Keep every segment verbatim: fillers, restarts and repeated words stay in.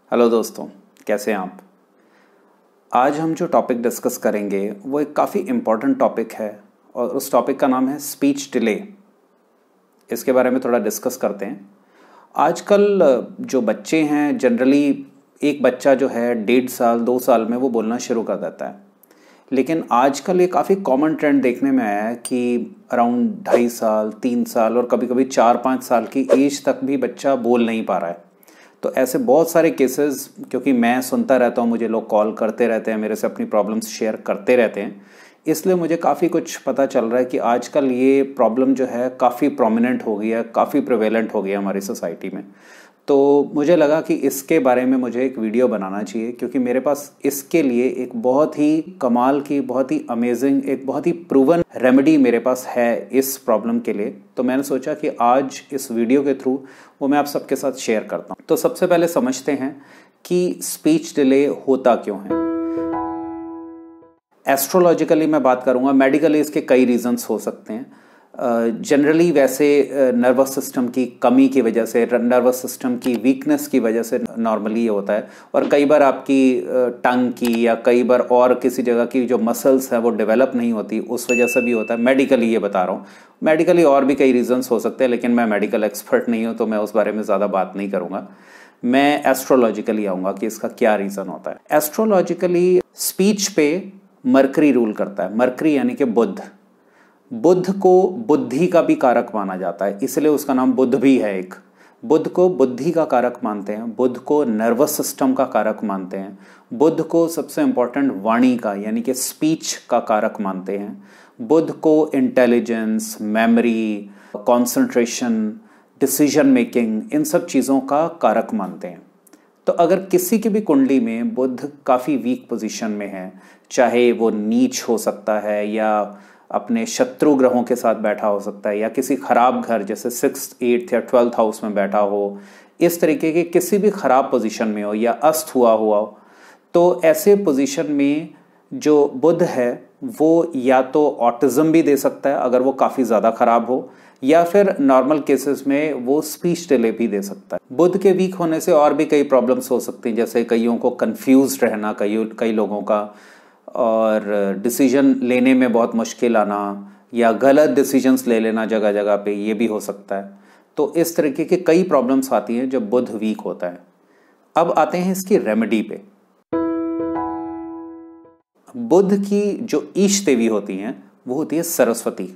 Hello दोस्तों, कैसे हैं आप। आज हम जो टॉपिक डिस्कस करेंगे वो एक काफ़ी इम्पॉर्टेंट टॉपिक है और उस टॉपिक का नाम है स्पीच डिले। इसके बारे में थोड़ा डिस्कस करते हैं। आजकल जो बच्चे हैं, जनरली एक बच्चा जो है डेढ़ साल दो साल में वो बोलना शुरू कर देता है, लेकिन आजकल ये काफ़ी कॉमन ट्रेंड देखने में आया है कि अराउंड ढाई साल तीन साल और कभी कभी चार पाँच साल की एज तक भी बच्चा बोल नहीं पा रहा है। तो ऐसे बहुत सारे केसेस, क्योंकि मैं सुनता रहता हूँ, मुझे लोग कॉल करते रहते हैं, मेरे से अपनी प्रॉब्लम्स शेयर करते रहते हैं, इसलिए मुझे काफ़ी कुछ पता चल रहा है कि आजकल ये प्रॉब्लम जो है काफ़ी प्रोमिनेंट हो गई है, काफ़ी प्रिवेलेंट हो गई है हमारी सोसाइटी में। तो मुझे लगा कि इसके बारे में मुझे एक वीडियो बनाना चाहिए, क्योंकि मेरे पास इसके लिए एक बहुत ही कमाल की, बहुत ही अमेजिंग, एक बहुत ही प्रूवन रेमेडी मेरे पास है इस प्रॉब्लम के लिए। तो मैंने सोचा कि आज इस वीडियो के थ्रू वो मैं आप सबके साथ शेयर करता हूँ। तो सबसे पहले समझते हैं कि स्पीच डिले होता क्यों है। एस्ट्रोलॉजिकली मैं बात करूँगा, मेडिकली इसके कई रीजंस हो सकते हैं। जनरली uh, वैसे नर्वस uh, सिस्टम की कमी की वजह से, नर्वस सिस्टम की वीकनेस की वजह से नॉर्मली ये होता है, और कई बार आपकी टंग uh, की या कई बार और किसी जगह की जो मसल्स हैं वो डेवलप नहीं होती, उस वजह से भी होता है। मेडिकली ये बता रहा हूँ, मेडिकली और भी कई रीजंस हो सकते हैं, लेकिन मैं मेडिकल एक्सपर्ट नहीं हूँ तो मैं उस बारे में ज़्यादा बात नहीं करूँगा। मैं एस्ट्रोलॉजिकली आऊँगा कि इसका क्या रीज़न होता है। एस्ट्रोलॉजिकली स्पीच पे मरकरी रूल करता है। मरकरी यानी कि बुध। बुध को बुद्धि का भी कारक माना जाता है, इसलिए उसका नाम बुध भी है। एक बुध को बुद्धि का कारक मानते हैं, बुध को नर्वस सिस्टम का कारक मानते हैं, बुध को सबसे इंपॉर्टेंट वाणी का यानी कि स्पीच का कारक मानते हैं, बुध को intelligence, memory, concentration, decision making, इन सब चीज़ों का कारक मानते हैं। तो अगर किसी की भी कुंडली में बुध काफ़ी वीक पोजीशन में है, चाहे वो नीच हो सकता है या अपने शत्रु ग्रहों के साथ बैठा हो सकता है, या किसी खराब घर जैसे सिक्स्थ एट्थ या ट्वेल्थ हाउस में बैठा हो, इस तरीके के किसी भी खराब पोजीशन में हो या अस्त हुआ हुआ हो, तो ऐसे पोजीशन में जो बुध है वो या तो ऑटिज्म भी दे सकता है अगर वो काफ़ी ज़्यादा खराब हो, या फिर नॉर्मल केसेस में वो स्पीच डिले भी दे सकता है। बुध के वीक होने से और भी कई प्रॉब्लम्स हो सकती हैं, जैसे कईयों को कंफ्यूज रहना, कई कई लोगों का, और डिसीजन लेने में बहुत मुश्किल आना, या गलत डिसीजंस ले लेना जगह जगह पे, ये भी हो सकता है। तो इस तरीके के कई प्रॉब्लम्स आती हैं जब बुध वीक होता है। अब आते हैं इसकी रेमेडी पे। बुध की जो ईश देवी होती हैं वो होती है सरस्वती।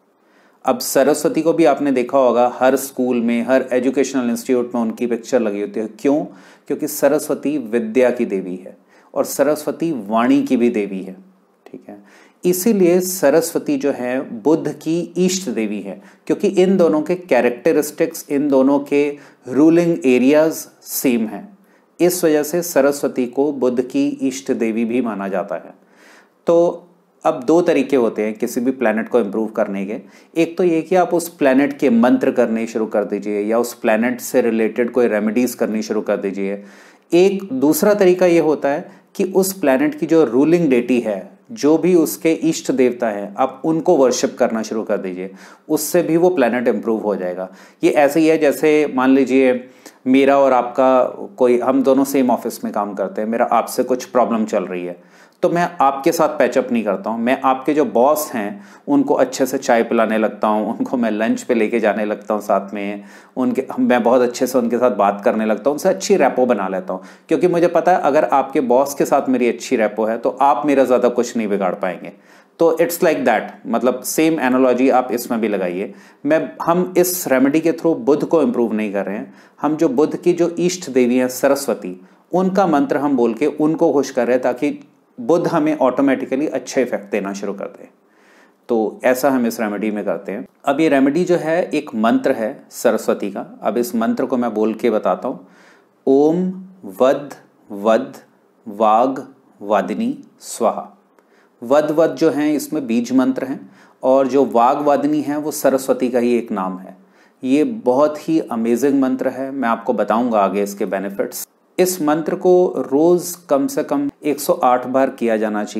अब सरस्वती को भी आपने देखा होगा, हर स्कूल में, हर एजुकेशनल इंस्टीट्यूट में उनकी पिक्चर लगी होती है। क्यों? क्योंकि सरस्वती विद्या की देवी है और सरस्वती वाणी की भी देवी है, ठीक है। इसीलिए सरस्वती जो है बुध की इष्ट देवी है, क्योंकि इन दोनों के कैरेक्टरिस्टिक्स, इन दोनों के रूलिंग एरियाज सेम हैं। इस वजह से सरस्वती को बुध की इष्ट देवी भी माना जाता है। तो अब दो तरीके होते हैं किसी भी प्लैनेट को इम्प्रूव करने के। एक तो ये कि आप उस प्लैनेट के मंत्र करने शुरू कर दीजिए, या उस प्लैनेट से रिलेटेड कोई रेमेडीज करनी शुरू कर दीजिए। एक दूसरा तरीका ये होता है कि उस प्लैनेट की जो रूलिंग डेटी है, जो भी उसके इष्ट देवता है, आप उनको वर्शिप करना शुरू कर दीजिए, उससे भी वो प्लैनेट इम्प्रूव हो जाएगा। ये ऐसे ही है जैसे मान लीजिए मेरा और आपका कोई, हम दोनों सेम ऑफिस में काम करते हैं, मेरा आपसे कुछ प्रॉब्लम चल रही है, तो मैं आपके साथ पैचअप नहीं करता हूँ। मैं आपके जो बॉस हैं उनको अच्छे से चाय पिलाने लगता हूँ, उनको मैं लंच पे लेके जाने लगता हूँ साथ में, उनके मैं बहुत अच्छे से उनके साथ बात करने लगता हूँ, उनसे अच्छी रैपो बना लेता हूँ, क्योंकि मुझे पता है अगर आपके बॉस के साथ मेरी अच्छी रैपो है तो आप मेरा ज़्यादा कुछ नहीं बिगाड़ पाएंगे। तो इट्स लाइक दैट, मतलब सेम एनालॉजी आप इसमें भी लगाइए। मैं हम इस रेमेडी के थ्रू बुध को इम्प्रूव नहीं कर रहे हैं, हम जो बुध की जो इष्ट देवी हैं सरस्वती, उनका मंत्र हम बोल के उनको खुश कर रहे हैं, ताकि बुध हमें ऑटोमेटिकली अच्छे इफेक्ट देना शुरू कर दे। तो ऐसा हम इस रेमेडी में करते हैं। अब ये रेमेडी जो है एक मंत्र है सरस्वती का। अब इस मंत्र को मैं बोल के बताता हूँ। ओम वद वद वाग वादिनी स्वाहा। वद वद जो हैं इसमें बीज मंत्र हैं, और जो वाग वादिनी है वो सरस्वती का ही एक नाम है। ये बहुत ही अमेजिंग मंत्र है, मैं आपको बताऊंगा आगे इसके बेनिफिट्स। इस मंत्र को रोज कम से कम एक सौ आठ बार किया जाना चाहिए।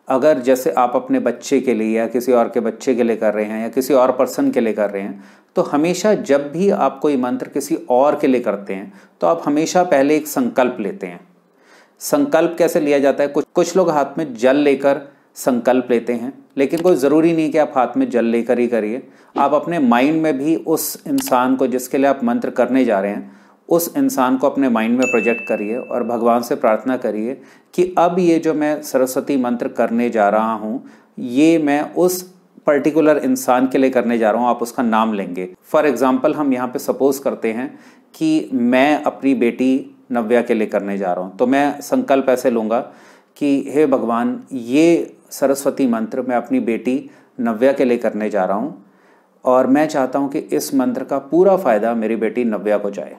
अगर जैसे आप अपने बच्चे के लिए या किसी और के बच्चे के लिए कर रहे हैं या किसी और पर्सन के लिए कर रहे हैं, तो हमेशा जब भी आप कोई मंत्र किसी और के लिए करते हैं तो आप हमेशा पहले एक संकल्प लेते हैं। संकल्प कैसे लिया जाता है? कुछ कुछ लोग हाथ में जल लेकर संकल्प लेते हैं, लेकिन कोई ज़रूरी नहीं कि आप हाथ में जल लेकर ही करिए। आप अपने माइंड में भी उस इंसान को जिसके लिए आप मंत्र करने जा रहे हैं, उस इंसान को अपने माइंड में प्रोजेक्ट करिए और भगवान से प्रार्थना करिए कि अब ये जो मैं सरस्वती मंत्र करने जा रहा हूँ, ये मैं उस पर्टिकुलर इंसान के लिए करने जा रहा हूँ। आप उसका नाम लेंगे। फॉर एग्जाम्पल हम यहाँ पे सपोज करते हैं कि मैं अपनी बेटी नव्या के लिए करने जा रहा हूँ, तो मैं संकल्प ऐसे लूँगा कि हे भगवान, ये सरस्वती मंत्र मैं अपनी बेटी नव्या के लिए करने जा रहा हूँ और मैं चाहता हूँ कि इस मंत्र का पूरा फ़ायदा मेरी बेटी नव्या को जाए।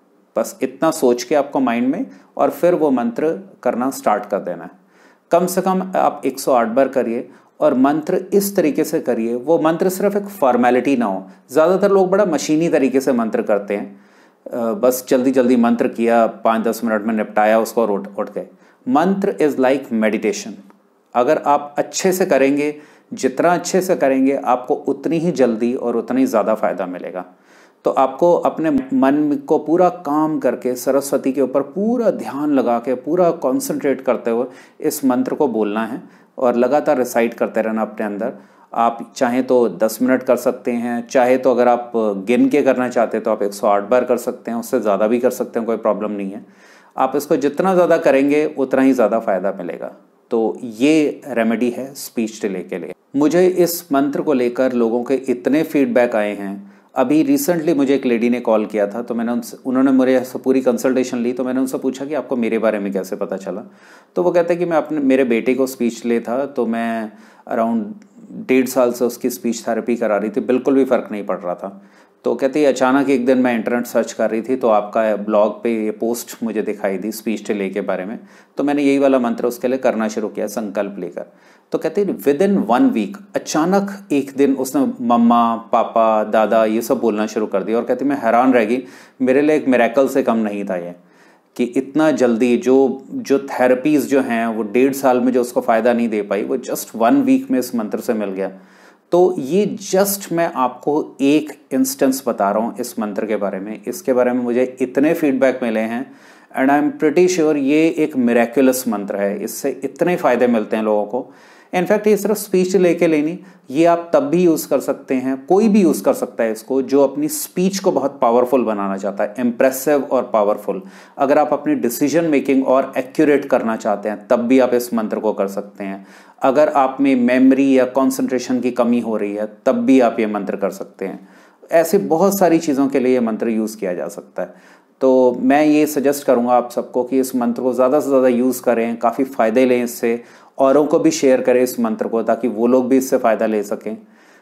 बस इतना सोच के आपको माइंड में और फिर वो मंत्र करना स्टार्ट कर देना है। कम से कम आप एक सौ आठ बार करिए और मंत्र इस तरीके से करिए, वो मंत्र सिर्फ एक फॉर्मेलिटी ना हो। ज़्यादातर लोग बड़ा मशीनी तरीके से मंत्र करते हैं, बस जल्दी जल्दी मंत्र किया, पाँच दस मिनट में निपटाया उसको और उठ उठ गए। मंत्र इज़ लाइक मेडिटेशन। अगर आप अच्छे से करेंगे, जितना अच्छे से करेंगे, आपको उतनी ही जल्दी और उतना ही ज़्यादा फ़ायदा मिलेगा। तो आपको अपने मन को पूरा काम करके सरस्वती के ऊपर पूरा ध्यान लगा के पूरा कंसंट्रेट करते हुए इस मंत्र को बोलना है और लगातार रिसाइट करते रहना अपने अंदर। आप चाहें तो दस मिनट कर सकते हैं, चाहे तो अगर आप गिन के करना चाहते हैं तो आप एक सौ आठ बार कर सकते हैं, उससे ज़्यादा भी कर सकते हैं, कोई प्रॉब्लम नहीं है। आप इसको जितना ज़्यादा करेंगे उतना ही ज़्यादा फ़ायदा मिलेगा। तो ये रेमेडी है स्पीच डिले के लिए। मुझे इस मंत्र को लेकर लोगों के इतने फीडबैक आए हैं। अभी रिसेंटली मुझे एक लेडी ने कॉल किया था, तो मैंने उनसे उन्होंने मेरे से पूरी कंसल्टेशन ली, तो मैंने उनसे पूछा कि आपको मेरे बारे में कैसे पता चला। तो वो कहते हैं कि मैं अपने मेरे बेटे को स्पीच ले था, तो मैं अराउंड डेढ़ साल से उसकी स्पीच थेरेपी करा रही थी, बिल्कुल भी फ़र्क नहीं पड़ रहा था। तो कहते हैं अचानक एक दिन मैं इंटरनेट सर्च कर रही थी तो आपका ब्लॉग पे ये पोस्ट मुझे दिखाई दी स्पीच डिले के बारे में, तो मैंने यही वाला मंत्र उसके लिए करना शुरू किया संकल्प लेकर। तो कहते हैं विद इन वन वीक अचानक एक दिन उसने मम्मा, पापा, दादा ये सब बोलना शुरू कर दिया और कहती मैं हैरान रह गई, मेरे लिए एक मिरेकल से कम नहीं था ये, कि इतना जल्दी जो जो थेरेपीज़ जो हैं वो डेढ़ साल में जो उसको फ़ायदा नहीं दे पाई, वो जस्ट वन वीक में इस मंत्र से मिल गया। तो ये जस्ट मैं आपको एक इंस्टेंस बता रहा हूँ इस मंत्र के बारे में। इसके बारे में मुझे इतने फीडबैक मिले हैं and I am pretty sure ये एक मिरेक्युलस मंत्र है, इससे इतने फ़ायदे मिलते हैं लोगों को। इनफैक्ट ये सिर्फ स्पीच लेके लेनी, ये आप तब भी यूज़ कर सकते हैं, कोई भी यूज़ कर सकता है इसको जो अपनी स्पीच को बहुत पावरफुल बनाना चाहता है, इम्प्रेसिव और पावरफुल। अगर आप अपनी डिसीजन मेकिंग और एक्यूरेट करना चाहते हैं तब भी आप इस मंत्र को कर सकते हैं। अगर आप में मेमोरी या कॉन्सेंट्रेशन की कमी हो रही है तब भी आप ये मंत्र कर सकते हैं। ऐसे बहुत सारी चीज़ों के लिए ये मंत्र यूज़ किया जा सकता है। तो मैं ये सजेस्ट करूँगा आप सबको कि इस मंत्र को ज़्यादा से ज़्यादा यूज़ करें, काफ़ी फ़ायदे लें इससे, औरों को भी शेयर करें इस मंत्र को ताकि वो लोग भी इससे फ़ायदा ले सकें।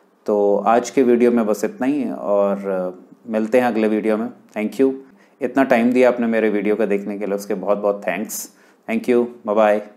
तो आज के वीडियो में बस इतना ही और मिलते हैं अगले वीडियो में। थैंक यू, इतना टाइम दिया आपने मेरे वीडियो को देखने के लिए, उसके बहुत बहुत thanks. Thank you, bye bye.